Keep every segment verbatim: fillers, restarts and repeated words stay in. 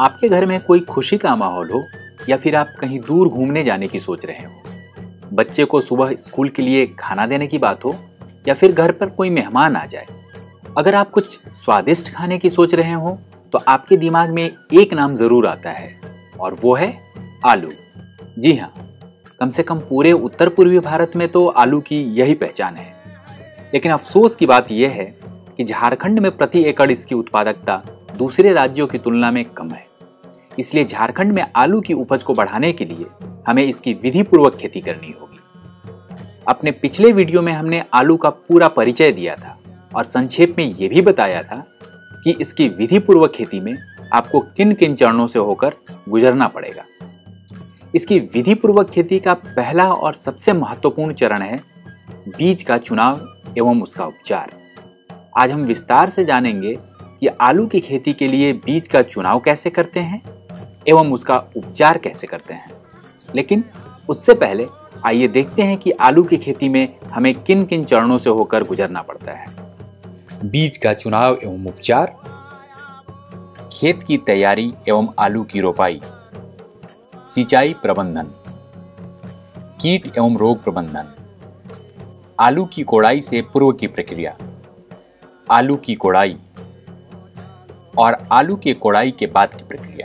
आपके घर में कोई खुशी का माहौल हो या फिर आप कहीं दूर घूमने जाने की सोच रहे हो, बच्चे को सुबह स्कूल के लिए खाना देने की बात हो या फिर घर पर कोई मेहमान आ जाए, अगर आप कुछ स्वादिष्ट खाने की सोच रहे हो तो आपके दिमाग में एक नाम जरूर आता है और वो है आलू। जी हाँ, कम से कम पूरे उत्तर पूर्वी भारत में तो आलू की यही पहचान है। लेकिन अफसोस की बात यह है कि झारखंड में प्रति एकड़ इसकी उत्पादकता दूसरे राज्यों की तुलना में कम है। इसलिए झारखंड में आलू की उपज को बढ़ाने के लिए हमें इसकी विधि पूर्वक खेती करनी होगी। अपने पिछले वीडियो में हमने आलू का पूरा परिचय दिया था और संक्षेप में यह भी बताया था कि इसकी विधि पूर्वक खेती में आपको किन किन चरणों से होकर गुजरना पड़ेगा। इसकी विधि पूर्वक खेती का पहला और सबसे महत्वपूर्ण चरण है बीज का चुनाव एवं उसका उपचार। आज हम विस्तार से जानेंगे कि आलू की खेती के लिए बीज का चुनाव कैसे करते हैं एवं उसका उपचार कैसे करते हैं। लेकिन उससे पहले आइए देखते हैं कि आलू की खेती में हमें किन किन चरणों से होकर गुजरना पड़ता है। बीज का चुनाव एवं उपचार, खेत की तैयारी एवं आलू की रोपाई, सिंचाई प्रबंधन, कीट एवं रोग प्रबंधन, आलू की कोड़ाई से पूर्व की प्रक्रिया, आलू की कोड़ाई और आलू के कोड़ाई के बाद की प्रक्रिया।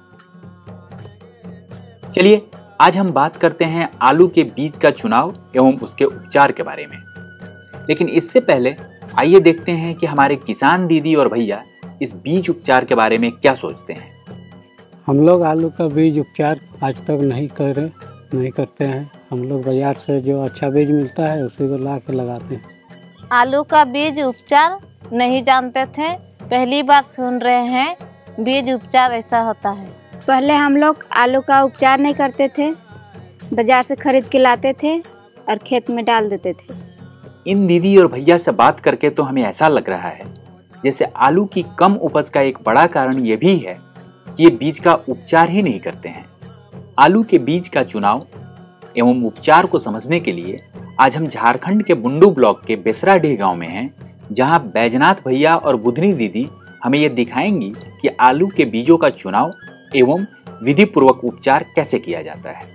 चलिए आज हम बात करते हैं आलू के बीज का चुनाव एवं उसके उपचार के बारे में। लेकिन इससे पहले आइए देखते हैं कि हमारे किसान दीदी और भैया इस बीज उपचार के बारे में क्या सोचते हैं। हम लोग आलू का बीज उपचार आज तक नहीं करे नहीं करते हैं। हम लोग बाजार से जो अच्छा बीज मिलता है उसी को ला के लगाते हैं। आलू का बीज उपचार नहीं जानते थे, पहली बार सुन रहे हैं बीज उपचार ऐसा होता है। पहले हम लोग आलू का उपचार नहीं करते थे, बाजार से खरीद के लाते थे और खेत में डाल देते थे। इन दीदी और भैया से बात करके तो हमें ऐसा लग रहा है जैसे आलू की कम उपज का एक बड़ा कारण ये भी है कि ये बीज का उपचार ही नहीं करते हैं। आलू के बीज का चुनाव एवं उपचार को समझने के लिए आज हम झारखंड के बुंडू ब्लॉक के बेसराडीह गांव में हैं, जहां बैजनाथ भैया और बुधनी दीदी हमें यह दिखाएंगी कि आलू के बीजों का चुनाव एवं विधि पूर्वक उपचार कैसे किया जाता है।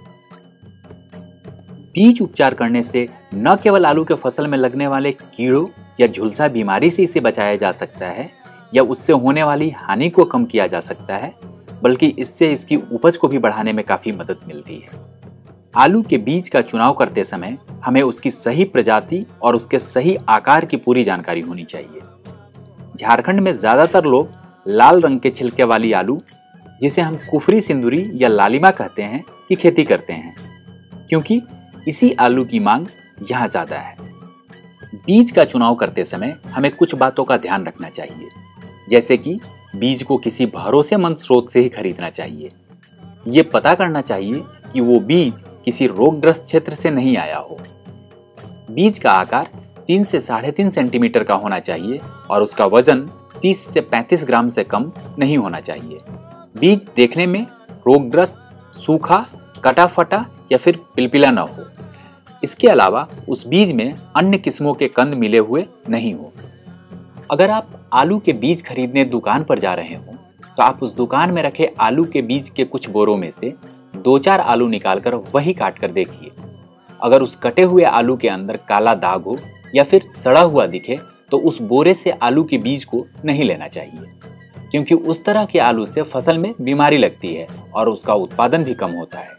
बीज उपचार करने से न केवल आलू के फसल में लगने वाले कीड़ों या झुलसा बीमारी से इसे बचाया जा सकता है या उससे होने वाली हानि को कम किया जा सकता है, बल्कि इससे इसकी उपज को भी बढ़ाने में काफी मदद मिलती है। आलू के बीज का चुनाव करते समय हमें उसकी सही प्रजाति और उसके सही आकार की पूरी जानकारी होनी चाहिए। झारखंड में ज्यादातर लोग लाल रंग के छिलके वाली आलू, जिसे हम कुफरी सिंदूरी या लालिमा कहते हैं, की खेती करते हैं, क्योंकि इसी आलू की मांग यहाँ ज्यादा है। बीज का चुनाव करते समय हमें कुछ बातों का ध्यान रखना चाहिए, जैसे कि बीज को किसी भरोसेमंद स्रोत से ही खरीदना चाहिए। ये पता करना चाहिए कि वो बीज किसी रोगग्रस्त क्षेत्र से नहीं आया हो। बीज का आकार तीन से साढ़े तीन सेंटीमीटर का होना चाहिए और उसका वजन तीस से पैंतीस ग्राम से कम नहीं होना चाहिए। बीज देखने में रोगग्रस्त, सूखा, कटा फटा या फिर पिलपिला न हो। इसके अलावा उस बीज में अन्य किस्मों के कंद मिले हुए नहीं हो। अगर आप आलू के बीज खरीदने दुकान पर जा रहे हो तो आप उस दुकान में रखे आलू के बीज के कुछ बोरों में से दो चार आलू निकालकर वही काट कर देखिए। अगर उस कटे हुए आलू के अंदर काला दाग हो या फिर सड़ा हुआ दिखे तो उस बोरे से आलू के बीज को नहीं लेना चाहिए, क्योंकि उस तरह के आलू से फसल में बीमारी लगती है और उसका उत्पादन भी कम होता है।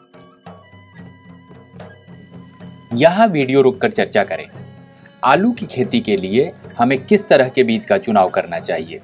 यहाँ वीडियो रोककर चर्चा करें, आलू की खेती के लिए हमें किस तरह के बीज का चुनाव करना चाहिए।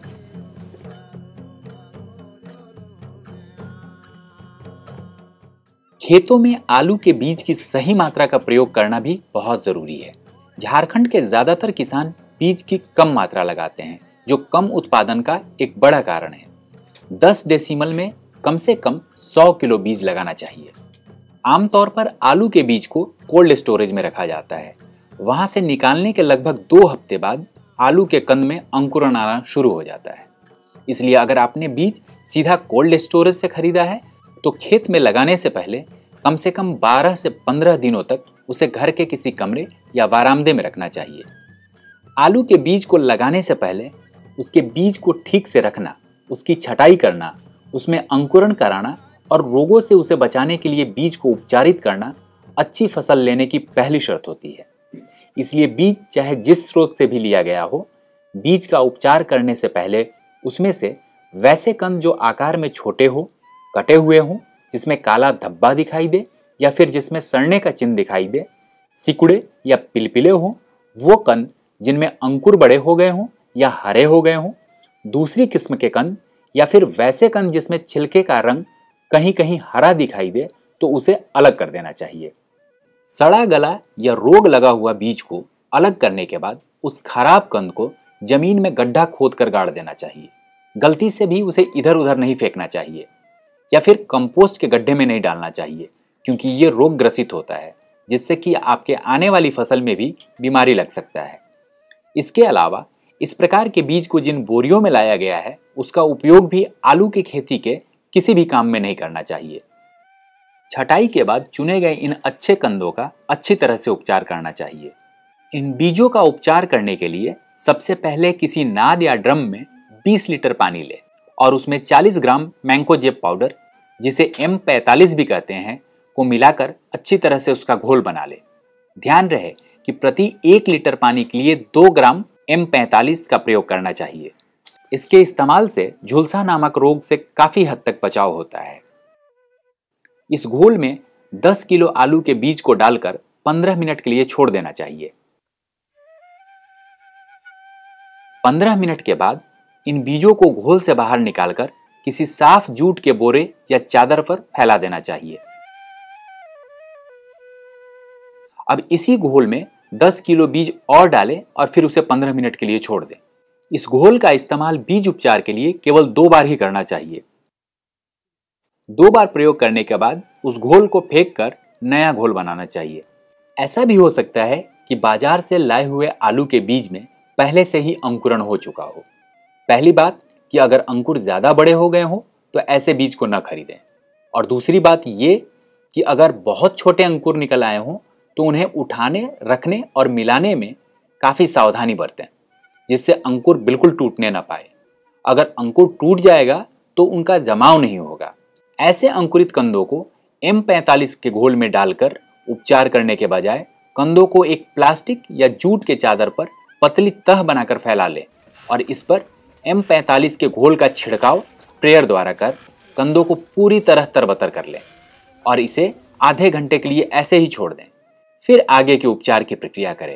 खेतों में आलू के बीज की सही मात्रा का प्रयोग करना भी बहुत जरूरी है। झारखंड के ज्यादातर किसान बीज की कम मात्रा लगाते हैं, जो कम उत्पादन का एक बड़ा कारण है। दस डेसिमल में कम से कम सौ किलो बीज लगाना चाहिए। आमतौर पर आलू के बीज को कोल्ड स्टोरेज में रखा जाता है। वहां से निकालने के लगभग दो हफ्ते बाद आलू के कंद में अंकुरण आना शुरू हो जाता है। इसलिए अगर आपने बीज सीधा कोल्ड स्टोरेज से खरीदा है तो खेत में लगाने से पहले कम से कम बारह से पंद्रह दिनों तक उसे घर के किसी कमरे या वारामदे में रखना चाहिए। आलू के बीज को लगाने से पहले उसके बीज को ठीक से रखना, उसकी छटाई करना उसमें अंकुरण कराना और रोगों से उसे बचाने के लिए बीज को उपचारित करना अच्छी फसल लेने की पहली शर्त होती है। इसलिए बीज चाहे जिस स्रोत से भी लिया गया हो, बीज का उपचार करने से पहले उसमें से वैसे कंद जो आकार में छोटे हो, कटे हुए हों, जिसमें काला धब्बा दिखाई दे या फिर जिसमें सड़ने का चिन्ह दिखाई दे, सिकुड़े या पिलपिले हों, वो कंद जिनमें अंकुर बड़े हो गए हों या हरे हो गए हों, दूसरी किस्म के कंद या फिर वैसे कंद जिसमें छिलके का रंग कहीं कहीं हरा दिखाई दे, तो उसे अलग कर देना चाहिए। सड़ा गला या रोग लगा हुआ बीज को अलग करने के बाद उस खराब कंद को जमीन में गड्ढा खोद कर गाड़ देना चाहिए। गलती से भी उसे इधर उधर नहीं फेंकना चाहिए या फिर कंपोस्ट के गड्ढे में नहीं डालना चाहिए, क्योंकि ये रोग ग्रसित होता है, जिससे कि आपके आने वाली फसल में भी बीमारी लग सकता है। इसके अलावा इस प्रकार के बीज को जिन बोरियों में लाया गया है, उसका उपयोग भी आलू की खेती के किसी भी काम में नहीं करना चाहिए। छटाई के बाद चुने गए इन अच्छे कंदों का अच्छी तरह से उपचार करना चाहिए। इन बीजों का उपचार करने के लिए सबसे पहले किसी नाद या ड्रम में बीस लीटर पानी ले और उसमें चालीस ग्राम मैंकोजेब पाउडर, जिसे एम पैंतालीस भी कहते हैं, को मिलाकर अच्छी तरह से उसका घोल बना ले। ध्यान रहे कि प्रति एक लीटर पानी के लिए दो ग्राम एम पैंतालीस का प्रयोग करना चाहिए। इसके इस्तेमाल से झुलसा नामक रोग से काफी हद तक बचाव होता है। इस घोल में दस किलो आलू के बीज को डालकर पंद्रह मिनट के लिए छोड़ देना चाहिए। पंद्रह मिनट के बाद इन बीजों को घोल से बाहर निकालकर किसी साफ जूट के बोरे या चादर पर फैला देना चाहिए। अब इसी घोल में दस किलो बीज और डालें और फिर उसे पंद्रह मिनट के लिए छोड़ दें। इस घोल का इस्तेमाल बीज उपचार के लिए केवल दो बार ही करना चाहिए। दो बार प्रयोग करने के बाद उस घोल को फेंक कर नया घोल बनाना चाहिए। ऐसा भी हो सकता है कि बाजार से लाए हुए आलू के बीज में पहले से ही अंकुरण हो चुका हो। पहली बात कि अगर अंकुर ज्यादा बड़े हो गए हो तो ऐसे बीज को न खरीदें, और दूसरी बात ये कि अगर बहुत छोटे अंकुर निकल आए हों तो उन्हें उठाने, रखने और मिलाने में काफी सावधानी बरतें, जिससे अंकुर बिल्कुल टूटने ना पाए। अगर अंकुर टूट जाएगा तो उनका जमाव नहीं होगा। ऐसे अंकुरित कंदों को एम पैंतालीस के घोल में डालकर उपचार करने के बजाय कंदों को एक प्लास्टिक या जूट के चादर पर पतली तह बनाकर फैला लें और इस पर एम पैंतालीस के घोल का छिड़काव स्प्रेयर द्वारा कर कंदों को पूरी तरह तरबतर कर लें और इसे आधे घंटे के लिए ऐसे ही छोड़ दें। फिर आगे के उपचार की प्रक्रिया करें।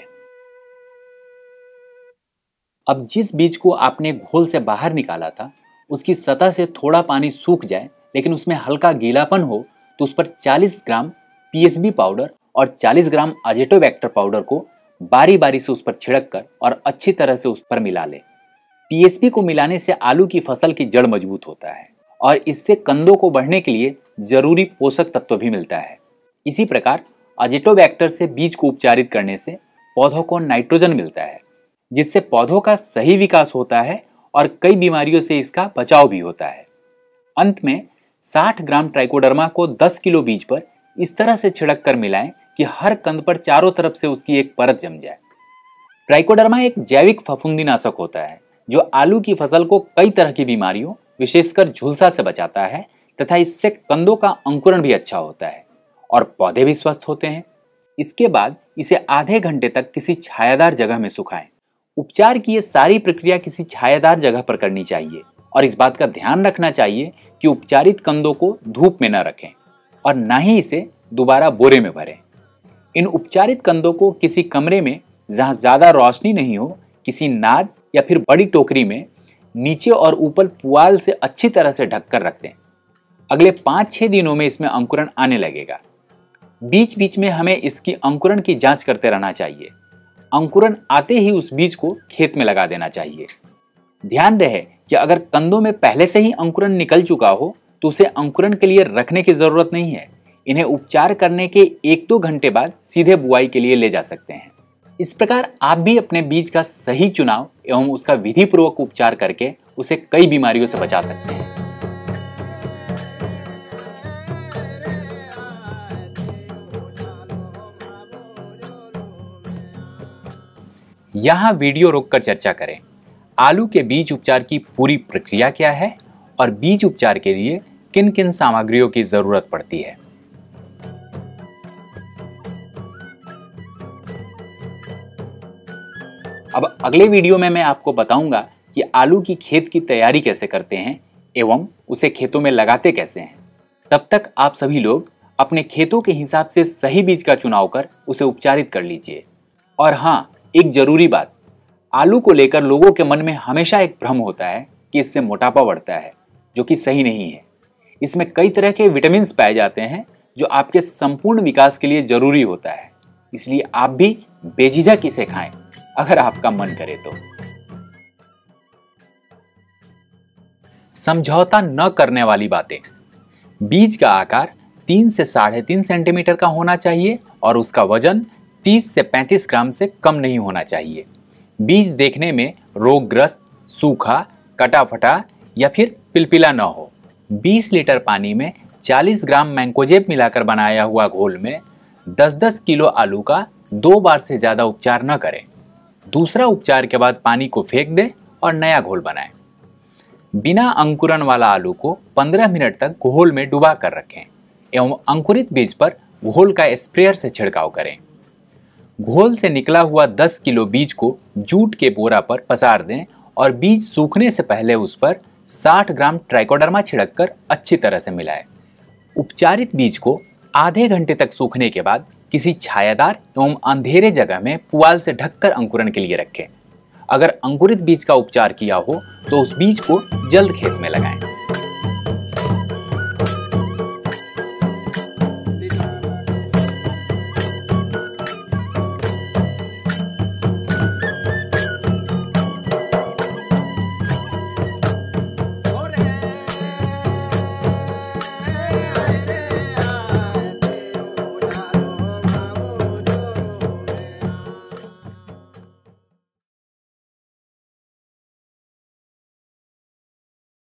अब जिस बीज को आपने घोल से बाहर निकाला था, उसकी सतह से थोड़ा पानी सूख जाए लेकिन उसमें हल्का गीलापन हो तो उस पर चालीस gram P S B powder और चालीस ग्राम अजेटोबैक्टर पाउडर को बारी बारी से उस पर छिड़क कर और अच्छी तरह से उस पर मिला लें। पी एस बी को मिलाने से आलू की फसल की जड़ मजबूत होता है और इससे कंदों को बढ़ने के लिए जरूरी पोषक तत्व भी मिलता है। इसी प्रकार अजेटोबैक्टर से बीज को उपचारित करने से पौधों को नाइट्रोजन मिलता है, जिससे पौधों का सही विकास होता है और कई बीमारियों से इसका बचाव भी होता है। अंत में साठ ग्राम ट्राइकोडर्मा को दस किलो बीज पर इस तरह से छिड़क कर मिलाएं कि हर कंद पर चारों तरफ से उसकी एक परत जम जाए। ट्राइकोडर्मा एक जैविक फफूंदीनाशक होता है जो आलू की फसल को कई तरह की बीमारियों, विशेषकर झुलसा से बचाता है तथा इससे कंदों का अंकुरण भी अच्छा होता है और पौधे भी स्वस्थ होते हैं। इसके बाद इसे आधे घंटे तक किसी छायादार जगह में सुखाएं। उपचार की ये सारी प्रक्रिया किसी छायादार जगह पर करनी चाहिए और इस बात का ध्यान रखना चाहिए कि उपचारित कंदों को धूप में न रखें और न ही इसे दोबारा बोरे में भरें। इन उपचारित कंदों को किसी कमरे में जहां ज्यादा रोशनी नहीं हो, किसी नाद या फिर बड़ी टोकरी में नीचे और ऊपर पुआल से अच्छी तरह से ढककर रख दें। अगले पाँच छः दिनों में इसमें अंकुरण आने लगेगा। बीच बीच में हमें इसकी अंकुरण की जांच करते रहना चाहिए। अंकुरण आते ही उस बीज को खेत में लगा देना चाहिए। ध्यान रहे कि अगर कंदों में पहले से ही अंकुरण निकल चुका हो तो उसे अंकुरण के लिए रखने की जरूरत नहीं है। इन्हें उपचार करने के एक दो घंटे बाद सीधे बुआई के लिए ले जा सकते हैं। इस प्रकार आप भी अपने बीज का सही चुनाव एवं उसका विधि पूर्वक उपचार करके उसे कई बीमारियों से बचा सकते हैं। यहाँ वीडियो रोककर चर्चा करें। आलू के बीज उपचार की पूरी प्रक्रिया क्या है और बीज उपचार के लिए किन किन सामग्रियों की जरूरत पड़ती है। अब अगले वीडियो में मैं आपको बताऊंगा कि आलू की खेत की तैयारी कैसे करते हैं एवं उसे खेतों में लगाते कैसे हैं। तब तक आप सभी लोग अपने खेतों के हिसाब से सही बीज का चुनाव कर उसे उपचारित कर लीजिए। और हाँ, एक जरूरी बात, आलू को लेकर लोगों के मन में हमेशा एक भ्रम होता है कि इससे मोटापा बढ़ता है, जो कि सही नहीं है। इसमें कई तरह के विटामिन पाए जाते हैं जो आपके संपूर्ण विकास के लिए जरूरी होता है। इसलिए आप भी बेझिझक इसे खाएं अगर आपका मन करे तो। समझौता न करने वाली बातें। बीज का आकार तीन से साढ़े तीन सेंटीमीटर का होना चाहिए और उसका वजन तीस से पैंतीस ग्राम से कम नहीं होना चाहिए। बीज देखने में रोगग्रस्त, सूखा, कटा-फटा या फिर पिलपिला न हो। बीस लीटर पानी में चालीस ग्राम मैंकोजेब मिलाकर बनाया हुआ घोल में दस दस किलो आलू का दो बार से ज्यादा उपचार न करें। दूसरा उपचार के बाद पानी को फेंक दें और नया घोल बनाएं। बिना अंकुरन वाला आलू को पंद्रह मिनट तक घोल में डुबा कर रखें एवं अंकुरित बीज पर घोल का स्प्रेयर से छिड़काव करें। घोल से निकला हुआ दस किलो बीज को जूट के बोरा पर पसार दें और बीज सूखने से पहले उस पर साठ ग्राम ट्राइकोडर्मा छिड़ककर अच्छी तरह से मिलाएं। उपचारित बीज को आधे घंटे तक सूखने के बाद किसी छायादार एवं अंधेरे जगह में पुआल से ढककर अंकुरन के लिए रखें। अगर अंकुरित बीज का उपचार किया हो तो उस बीज को जल्द खेत में लगाएं।